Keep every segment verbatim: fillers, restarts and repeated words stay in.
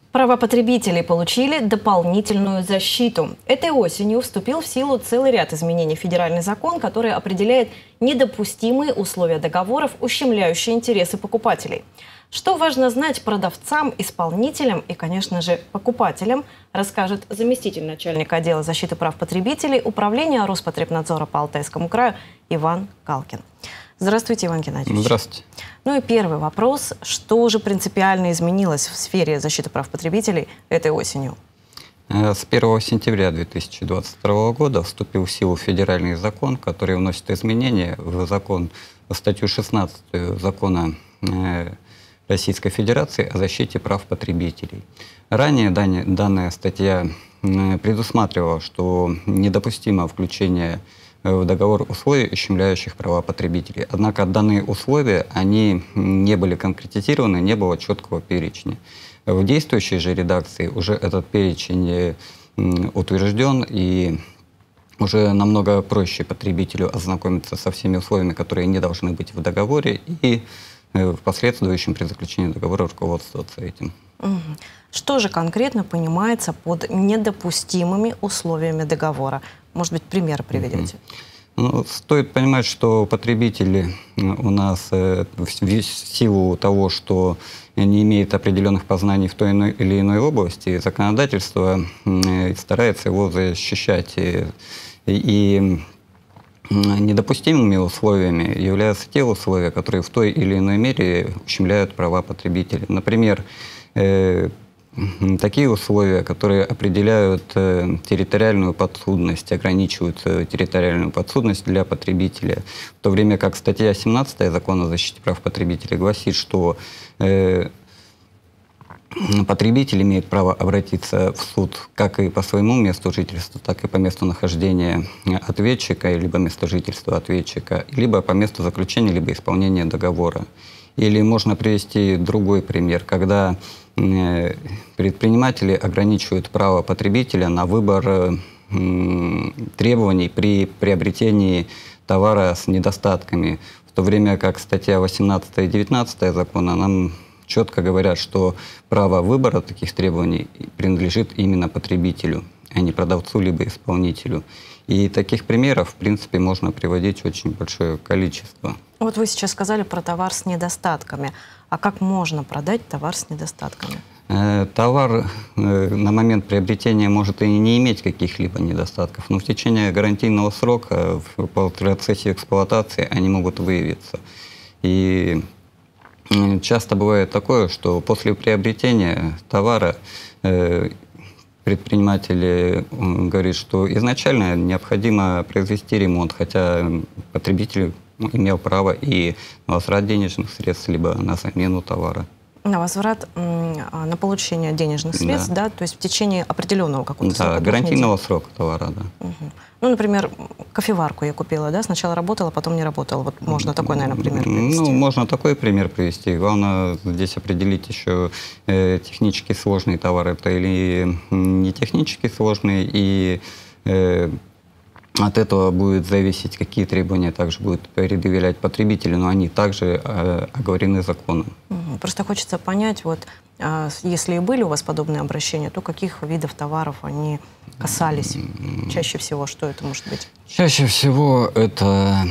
Права потребителей получили дополнительную защиту. Этой осенью вступил в силу целый ряд изменений в федеральный закон, который определяет недопустимые условия договоров, ущемляющие интересы покупателей. Что важно знать продавцам, исполнителям и, конечно же, покупателям, расскажет заместитель начальника отдела защиты прав потребителей Управления Роспотребнадзора по Алтайскому краю Иван Калкин. Здравствуйте, Иван Геннадьевич. Здравствуйте. Ну и первый вопрос. Что же принципиально изменилось в сфере защиты прав потребителей этой осенью? С первого сентября две тысячи двадцать второго года вступил в силу федеральный закон, который вносит изменения в закон, в статью шестнадцатую закона Российской Федерации о защите прав потребителей. Ранее данная статья предусматривала, что недопустимо включение в договор условий, ущемляющих права потребителей. Однако данные условия, они не были конкретизированы, не было четкого перечня. В действующей же редакции уже этот перечень утвержден, и уже намного проще потребителю ознакомиться со всеми условиями, которые не должны быть в договоре, и в последующем при заключении договора руководствоваться этим. Что же конкретно понимается под недопустимыми условиями договора? Может быть, примеры приведете? Ну, стоит понимать, что потребители у нас э, в силу того, что не имеет определенных познаний в той или иной области, законодательство э, старается его защищать. И, и недопустимыми условиями являются те условия, которые в той или иной мере ущемляют права потребителей. Например, э, такие условия, которые определяют э, территориальную подсудность, ограничивают э, территориальную подсудность для потребителя, в то время как статья семнадцатая Закона о защите прав потребителей гласит, что э, потребитель имеет право обратиться в суд как и по своему месту жительства, так и по месту нахождения ответчика, либо месту жительства ответчика, либо по месту заключения, либо исполнения договора. Или можно привести другой пример, когда предприниматели ограничивают право потребителя на выбор требований при приобретении товара с недостатками, в то время как статья восемнадцатая и девятнадцатая закона нам четко говорят, что право выбора таких требований принадлежит именно потребителю, а не продавцу либо исполнителю. И таких примеров, в принципе, можно приводить очень большое количество. Вот вы сейчас сказали про товар с недостатками. А как можно продать товар с недостатками? Э, товар э, на момент приобретения может и не иметь каких-либо недостатков, но в течение гарантийного срока, в процессе эксплуатации, они могут выявиться. И э, часто бывает такое, что после приобретения товара э, предприниматель говорит, что изначально необходимо произвести ремонт, хотя потребитель имел право и на возврат денежных средств, либо на замену товара. На возврат, на получение денежных средств, да, да, то есть в течение определенного какого-то да, срока? Да, гарантийного срока товара, да. Угу. Ну, например, кофеварку я купила, да, сначала работала, потом не работала. Вот можно такой, наверное, пример привести. Ну, можно такой пример привести. Главное здесь определить еще э, технически сложный товар это или не технически сложный, и э, от этого будет зависеть, какие требования также будут предъявлять потребители, но они также э, оговорены законом. Просто хочется понять, вот, э, если и были у вас подобные обращения, то каких видов товаров они касались? Чаще всего, что это может быть? Чаще всего это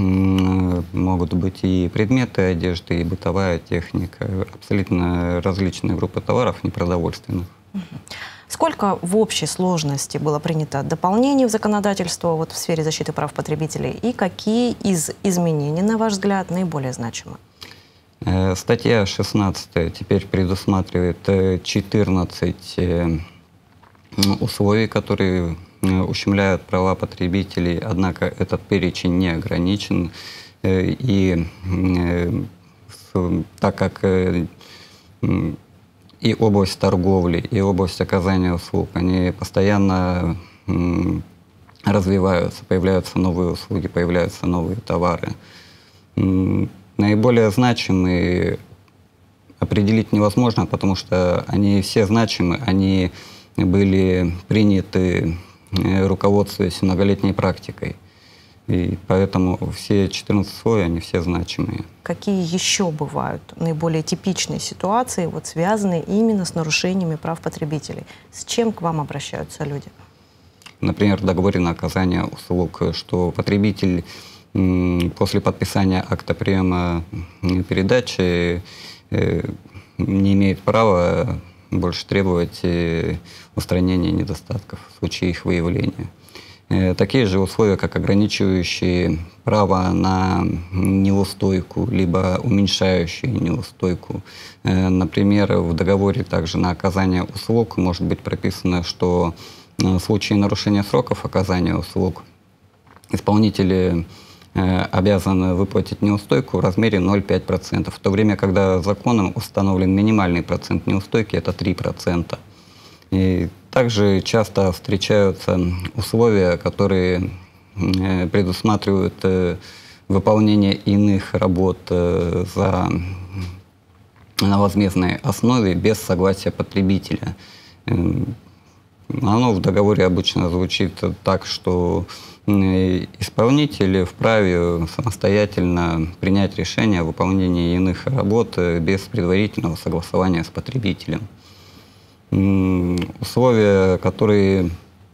могут быть и предметы одежды, и бытовая техника, абсолютно различные группы товаров, непродовольственных. Сколько в общей сложности было принято дополнений в законодательство вот, в сфере защиты прав потребителей, и какие из изменений, на ваш взгляд, наиболее значимы? Статья шестнадцатая теперь предусматривает четырнадцать условий, которые ущемляют права потребителей, однако этот перечень не ограничен. И так как и область торговли, и область оказания услуг, они постоянно развиваются, появляются новые услуги, появляются новые товары. Наиболее значимые определить невозможно, потому что они все значимы, они были приняты, руководствуясь многолетней практикой. И поэтому все четырнадцать условий, они все значимые. Какие еще бывают наиболее типичные ситуации, вот, связанные именно с нарушениями прав потребителей? С чем к вам обращаются люди? Например, в договоре на оказание услуг, что потребитель после подписания акта приема передачи не имеет права больше требовать устранения недостатков в случае их выявления. Такие же условия, как ограничивающие право на неустойку, либо уменьшающие неустойку. Например, в договоре также на оказание услуг может быть прописано, что в случае нарушения сроков оказания услуг исполнители обязаны выплатить неустойку в размере ноль целых пять десятых процента, в то время, когда законом установлен минимальный процент неустойки, это три процента. И также часто встречаются условия, которые предусматривают выполнение иных работ за, на возмездной основе без согласия потребителя. Оно в договоре обычно звучит так, что исполнитель вправе самостоятельно принять решение о выполнении иных работ без предварительного согласования с потребителем. Условия, которые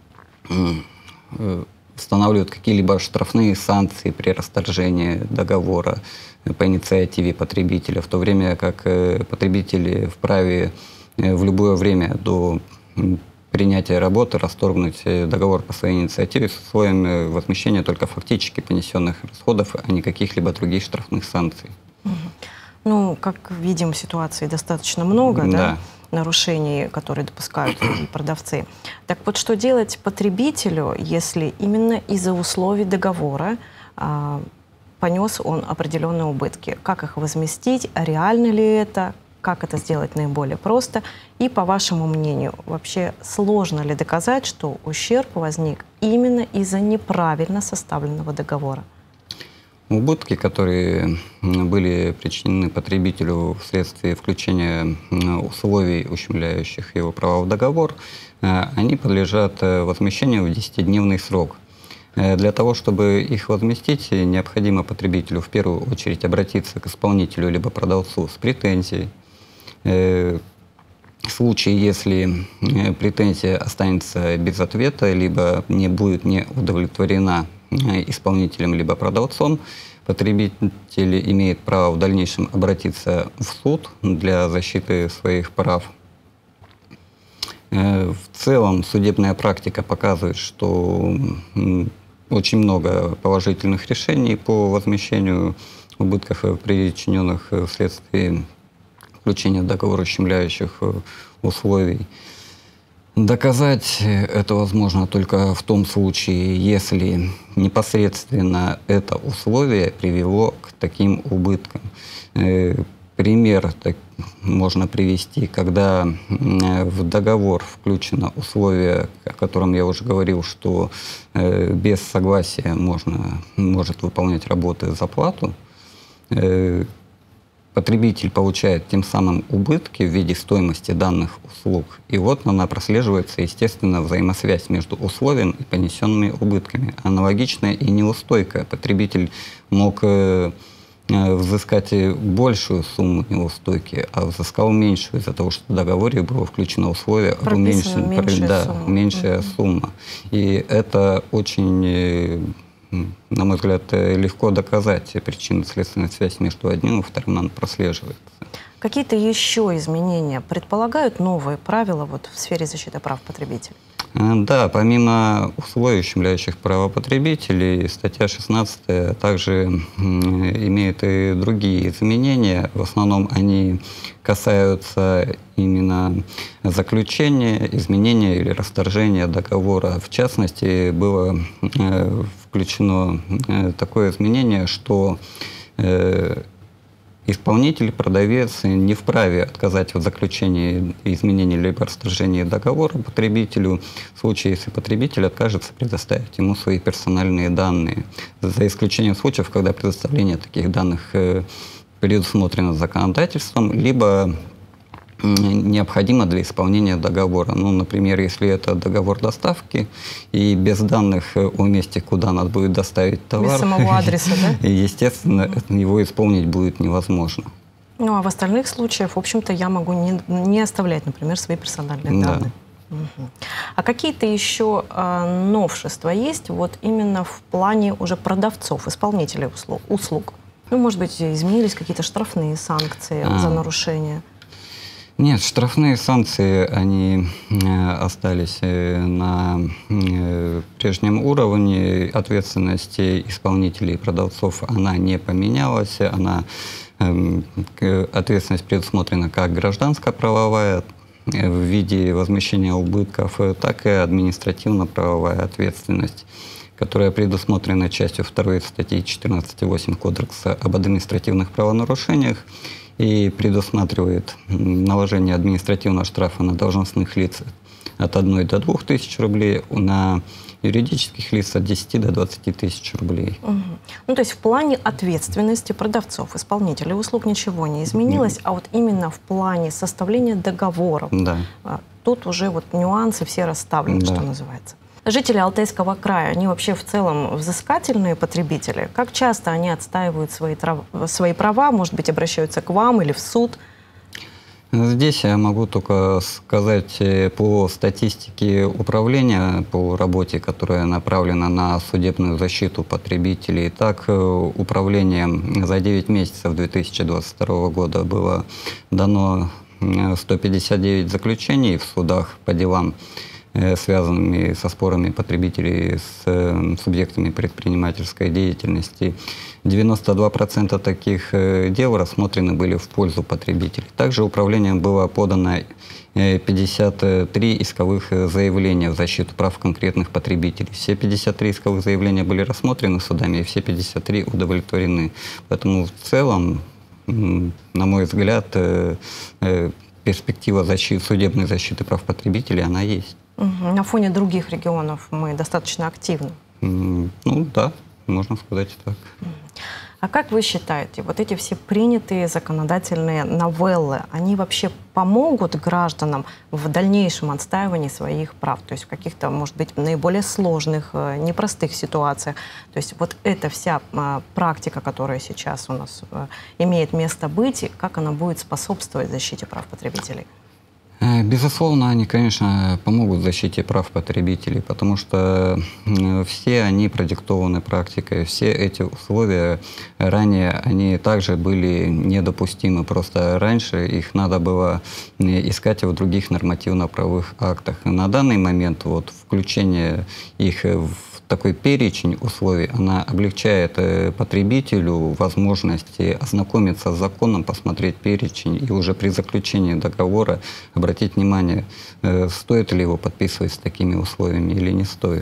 устанавливают какие-либо штрафные санкции при расторжении договора по инициативе потребителя, в то время как потребители вправе в любое время до принятия работы расторгнуть договор по своей инициативе с условием возмещения только фактически понесенных расходов, а не каких-либо других штрафных санкций. Ну, как видим, ситуаций достаточно много, да. Да? нарушений, которые допускают продавцы. Так вот, что делать потребителю, если именно из-за условий договора а, понес он определенные убытки? Как их возместить? Реально ли это? Как это сделать наиболее просто? И, по вашему мнению, вообще сложно ли доказать, что ущерб возник именно из-за неправильно составленного договора? Убытки, которые были причинены потребителю вследствие включения условий, ущемляющих его права в договор, они подлежат возмещению в десятидневный срок. Для того, чтобы их возместить, необходимо потребителю в первую очередь обратиться к исполнителю либо продавцу с претензией. В случае, если претензия останется без ответа, либо не будет не удовлетворена исполнителем либо продавцом, потребитель имеет право в дальнейшем обратиться в суд для защиты своих прав. В целом судебная практика показывает, что очень много положительных решений по возмещению убытков, причиненных вследствие включения в договор ущемляющих условий. Доказать это возможно только в том случае, если непосредственно это условие привело к таким убыткам. Пример так, можно привести, когда в договор включено условие, о котором я уже говорил, что без согласия можно, может выполнять работы за плату. Потребитель получает тем самым убытки в виде стоимости данных услуг. И вот она прослеживается, естественно, взаимосвязь между условием и понесенными убытками. Аналогичная и неустойка. Потребитель мог э, взыскать большую сумму неустойки, а взыскал меньшую из-за того, что в договоре было включено условие об уменьшенной, да, меньшая mm-hmm. сумма. И это очень... на мой взгляд, легко доказать причинно-следственную связь между одним и вторым, она прослеживается. Какие-то еще изменения предполагают новые правила вот, в сфере защиты прав потребителей? Да, помимо условий, ущемляющих права потребителей, статья шестнадцатая также имеет и другие изменения. В основном они касаются именно заключения, изменения или расторжения договора. В частности, было включено такое изменение, что исполнитель, продавец не вправе отказать в заключении изменения либо расторжении договора потребителю в случае, если потребитель откажется предоставить ему свои персональные данные. За исключением случаев, когда предоставление таких данных предусмотрено законодательством, либо необходимо для исполнения договора. Ну, например, если это договор доставки, и без данных о месте, куда надо будет доставить товар, без самого адреса, да? Естественно, его исполнить будет невозможно. Ну, а в остальных случаях, в общем-то, я могу не, не оставлять, например, свои персональные Да. данные. Угу. А какие-то еще а, новшества есть вот именно в плане уже продавцов, исполнителей услуг? услуг? Ну, может быть, изменились какие-то штрафные санкции а. за нарушение? Нет, штрафные санкции, они э, остались э, на э, прежнем уровне. Ответственности исполнителей и продавцов она не поменялась. Она, э, ответственность предусмотрена как гражданско-правовая э, в виде возмещения убытков, э, так и административно-правовая ответственность, которая предусмотрена частью второй статьи четырнадцать точка восемь Кодекса об административных правонарушениях и предусматривает наложение административного штрафа на должностных лиц от одной до двух тысяч рублей, на юридических лиц от десяти до двадцати тысяч рублей. Угу. Ну, то есть в плане ответственности продавцов, исполнителей услуг ничего не изменилось, а вот именно в плане составления договоров, да. тут уже вот нюансы все расставлены, да. что называется. Жители Алтайского края, они вообще в целом взыскательные потребители? Как часто они отстаивают свои, трав... свои права, может быть, обращаются к вам или в суд? Здесь я могу только сказать по статистике управления, по работе, которая направлена на судебную защиту потребителей. Так, управлением за девять месяцев две тысячи двадцать второго года было дано сто пятьдесят девять заключений в судах по делам, связанными со спорами потребителей с субъектами предпринимательской деятельности. девяносто два процента таких дел рассмотрены были в пользу потребителей. Также управлением было подано пятьдесят три исковых заявления в защиту прав конкретных потребителей. Все пятьдесят три исковых заявления были рассмотрены судами, и все пятьдесят три удовлетворены. Поэтому в целом, на мой взгляд, перспектива защиты, судебной защиты прав потребителей, она есть. Угу. На фоне других регионов мы достаточно активны. Ну да, можно сказать так. А как вы считаете, вот эти все принятые законодательные новеллы, они вообще помогут гражданам в дальнейшем отстаивании своих прав? То есть в каких-то, может быть, наиболее сложных, непростых ситуациях. То есть вот эта вся практика, которая сейчас у нас имеет место быть, как она будет способствовать защите прав потребителей? Безусловно, они, конечно, помогут в защите прав потребителей, потому что все они продиктованы практикой, все эти условия ранее, они также были недопустимы, просто раньше их надо было искать в других нормативно-правовых актах. На данный момент вот включение их в такой перечень условий, она облегчает потребителю возможности ознакомиться с законом, посмотреть перечень и уже при заключении договора обратить внимание, стоит ли его подписывать с такими условиями или не стоит.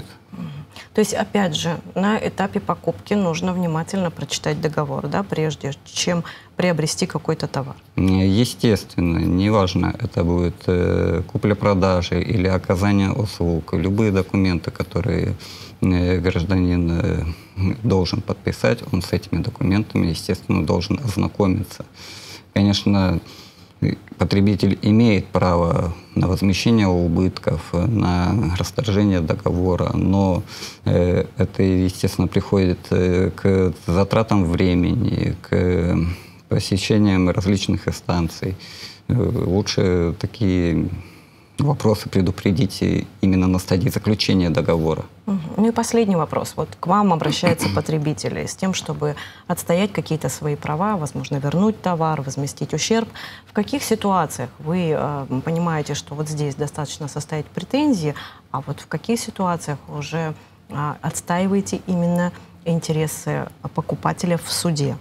То есть, опять же, на этапе покупки нужно внимательно прочитать договор, да, прежде чем приобрести какой-то товар? Естественно, неважно, это будет э, купля-продажа или оказание услуг, любые документы, которые э, гражданин э, должен подписать, он с этими документами, естественно, должен ознакомиться. Конечно, потребитель имеет право на возмещение убытков, на расторжение договора, но э, это, естественно, приходит э, к затратам времени, к посещениям различных инстанций. Э, лучше такие вопросы предупредить именно на стадии заключения договора. Угу. Ну и последний вопрос. Вот к вам обращаются потребители с тем, чтобы отстоять какие-то свои права, возможно, вернуть товар, возместить ущерб. В каких ситуациях вы э, понимаете, что вот здесь достаточно составить претензии, а вот в каких ситуациях уже э, отстаиваете именно интересы покупателя в суде?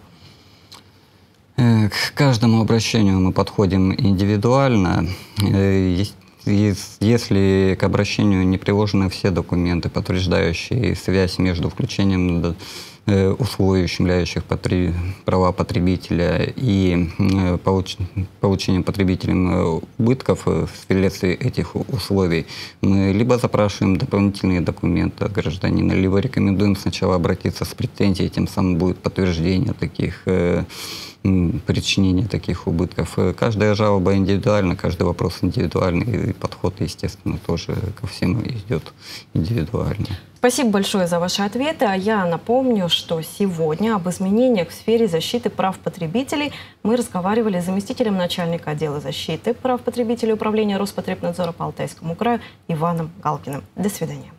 К каждому обращению мы подходим индивидуально. Есть Если к обращению не приложены все документы, подтверждающие связь между включением условий, ущемляющих права потребителя, и получ получением потребителем убытков вследствие этих условий, мы либо запрашиваем дополнительные документы от гражданина, либо рекомендуем сначала обратиться с претензией, тем самым будет подтверждение таких причинения таких убытков. Каждая жалоба индивидуальна, каждый вопрос индивидуальный, и подход, естественно, тоже ко всему идет индивидуально. Спасибо большое за ваши ответы. А я напомню, что сегодня об изменениях в сфере защиты прав потребителей мы разговаривали с заместителем начальника отдела защиты прав потребителей Управления Роспотребнадзора по Алтайскому краю Иваном Галкиным. До свидания.